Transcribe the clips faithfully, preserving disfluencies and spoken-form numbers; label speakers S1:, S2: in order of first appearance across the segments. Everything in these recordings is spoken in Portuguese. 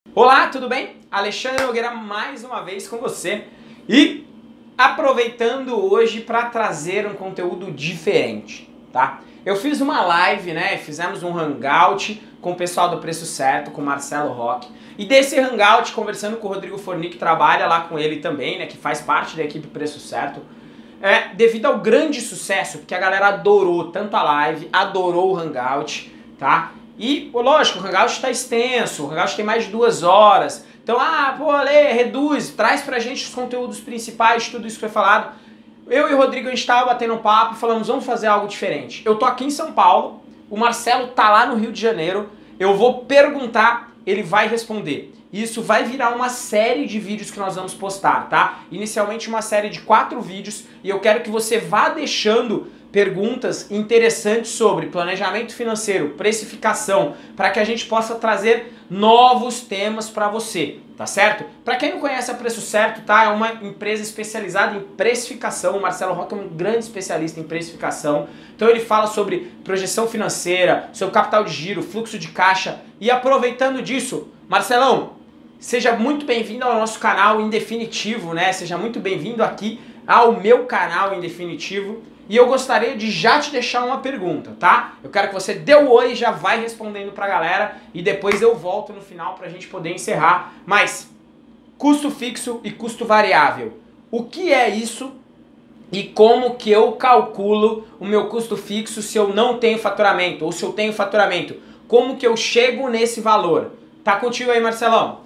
S1: Olá, tudo bem? Alexandre Nogueira mais uma vez com você e aproveitando hoje para trazer um conteúdo diferente, tá? Eu fiz uma live, né? Fizemos um hangout com o pessoal do Preço Certo, com o Marcelo Roque, e desse hangout conversando com o Rodrigo Forni, que trabalha lá com ele também, né? Que faz parte da equipe Preço Certo. É, devido ao grande sucesso, porque a galera adorou tanto a live, adorou o hangout, tá? E, lógico, o Hangout está extenso, o Hangout tem mais de duas horas. Então, ah, pô, Ale, reduz, traz pra gente os conteúdos principais, tudo isso que foi falado. Eu e o Rodrigo, a gente tava batendo um papo e falamos, vamos fazer algo diferente. Eu tô aqui em São Paulo, o Marcelo tá lá no Rio de Janeiro, eu vou perguntar, ele vai responder. Isso vai virar uma série de vídeos que nós vamos postar, tá? Inicialmente uma série de quatro vídeos e eu quero que você vá deixando perguntas interessantes sobre planejamento financeiro, precificação, para que a gente possa trazer novos temas para você, tá certo? Para quem não conhece a Preço Certo, tá? É uma empresa especializada em precificação. O Marcelo Roque é um grande especialista em precificação. Então ele fala sobre projeção financeira, sobre capital de giro, fluxo de caixa. E aproveitando disso, Marcelão, seja muito bem-vindo ao nosso canal em definitivo, né? Seja muito bem-vindo aqui ao meu canal em definitivo. E eu gostaria de já te deixar uma pergunta, tá? Eu quero que você dê o oi e já vai respondendo pra galera e depois eu volto no final pra gente poder encerrar. Mas, custo fixo e custo variável, o que é isso e como que eu calculo o meu custo fixo se eu não tenho faturamento ou se eu tenho faturamento? Como que eu chego nesse valor? Tá contigo aí, Marcelão?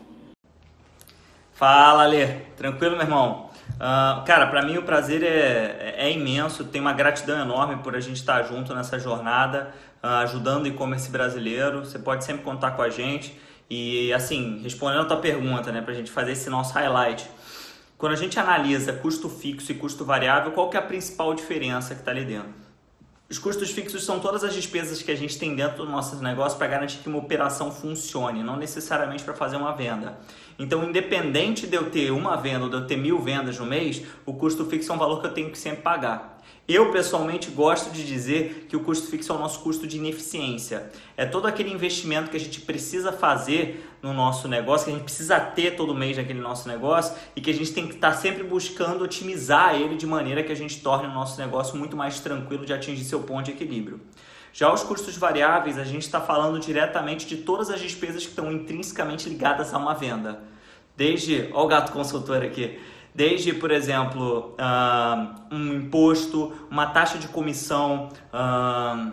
S2: Fala, Alê. Tranquilo, meu irmão? Uh, cara, pra mim o prazer é, é imenso, tenho uma gratidão enorme por a gente estar junto nessa jornada, uh, ajudando o e-commerce brasileiro. Você pode sempre contar com a gente e, assim, respondendo a tua pergunta, né, pra gente fazer esse nosso highlight. Quando a gente analisa custo fixo e custo variável, qual que é a principal diferença que está ali dentro? Os custos fixos são todas as despesas que a gente tem dentro do nosso negócio para garantir que uma operação funcione, não necessariamente para fazer uma venda. Então, independente de eu ter uma venda ou de eu ter mil vendas no mês, o custo fixo é um valor que eu tenho que sempre pagar. Eu, pessoalmente, gosto de dizer que o custo fixo é o nosso custo de ineficiência. É todo aquele investimento que a gente precisa fazer no nosso negócio, que a gente precisa ter todo mês naquele nosso negócio e que a gente tem que estar sempre buscando otimizar ele de maneira que a gente torne o nosso negócio muito mais tranquilo de atingir seu ponto de equilíbrio. Já os custos variáveis, a gente está falando diretamente de todas as despesas que estão intrinsecamente ligadas a uma venda. Desde, ó o gato consultor aqui, desde, por exemplo, uh, um imposto, uma taxa de comissão, uh,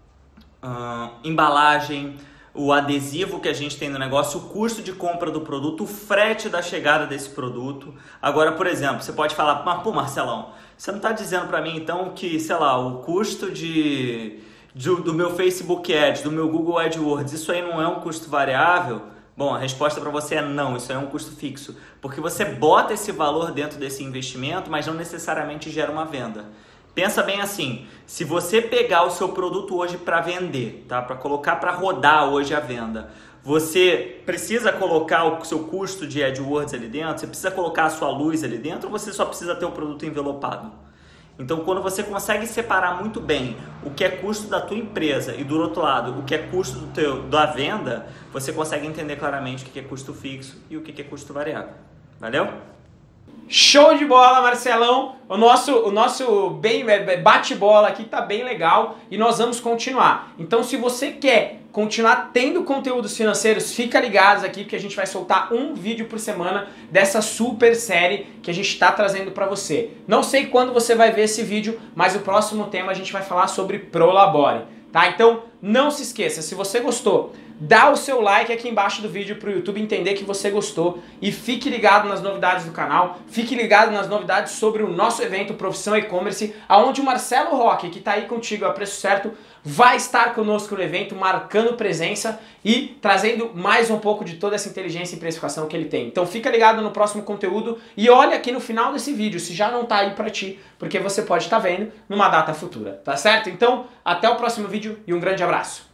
S2: uh, embalagem, o adesivo que a gente tem no negócio, o custo de compra do produto, o frete da chegada desse produto. Agora, por exemplo, você pode falar, mas pô, Marcelão, você não está dizendo para mim então que, sei lá, o custo de... Do, do meu Facebook Ads, do meu Google AdWords, isso aí não é um custo variável? Bom, a resposta para você é não, isso aí é um custo fixo. Porque você bota esse valor dentro desse investimento, mas não necessariamente gera uma venda. Pensa bem assim, se você pegar o seu produto hoje para vender, tá? Para colocar para rodar hoje a venda, você precisa colocar o seu custo de AdWords ali dentro? Você precisa colocar a sua luz ali dentro ou você só precisa ter o produto envelopado? Então, quando você consegue separar muito bem o que é custo da tua empresa e, do outro lado, o que é custo do teu, da venda, você consegue entender claramente o que é custo fixo e o que é custo variável. Valeu?
S1: Show de bola, Marcelão! O nosso, o nosso bem bate-bola aqui tá bem legal e nós vamos continuar. Então, se você quer continuar tendo conteúdos financeiros, fica ligados aqui porque a gente vai soltar um vídeo por semana dessa super série que a gente está trazendo para você. Não sei quando você vai ver esse vídeo, mas o próximo tema a gente vai falar sobre Prolabore, tá? Então, não se esqueça, se você gostou, dá o seu like aqui embaixo do vídeo para o YouTube entender que você gostou e fique ligado nas novidades do canal, fique ligado nas novidades sobre o nosso evento Profissão E-Commerce, onde o Marcelo Roque, que está aí contigo a Preço Certo, vai estar conosco no evento, marcando presença e trazendo mais um pouco de toda essa inteligência e precificação que ele tem. Então fica ligado no próximo conteúdo e olha aqui no final desse vídeo se já não está aí para ti, porque você pode estar vendo numa data futura, tá certo? Então, até o próximo vídeo e um grande abraço!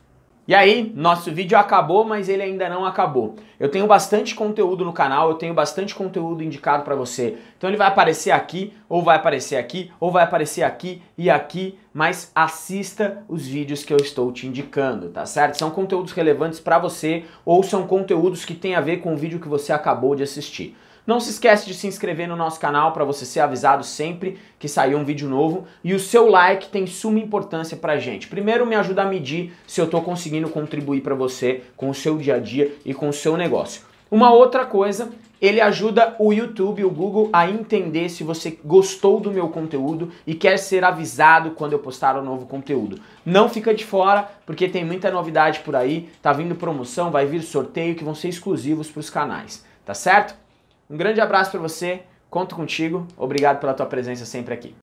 S1: E aí, nosso vídeo acabou, mas ele ainda não acabou. Eu tenho bastante conteúdo no canal, eu tenho bastante conteúdo indicado para você. Então ele vai aparecer aqui, ou vai aparecer aqui, ou vai aparecer aqui e aqui, mas assista os vídeos que eu estou te indicando, tá certo? São conteúdos relevantes para você, ou são conteúdos que têm a ver com o vídeo que você acabou de assistir. Não se esquece de se inscrever no nosso canal para você ser avisado sempre que sair um vídeo novo. E o seu like tem suma importância pra gente. Primeiro, me ajuda a medir se eu tô conseguindo contribuir para você com o seu dia a dia e com o seu negócio. Uma outra coisa, ele ajuda o YouTube, o Google, a entender se você gostou do meu conteúdo e quer ser avisado quando eu postar um novo conteúdo. Não fica de fora, porque tem muita novidade por aí, tá vindo promoção, vai vir sorteio que vão ser exclusivos para os canais, tá certo? Um grande abraço para você, conto contigo, obrigado pela tua presença sempre aqui.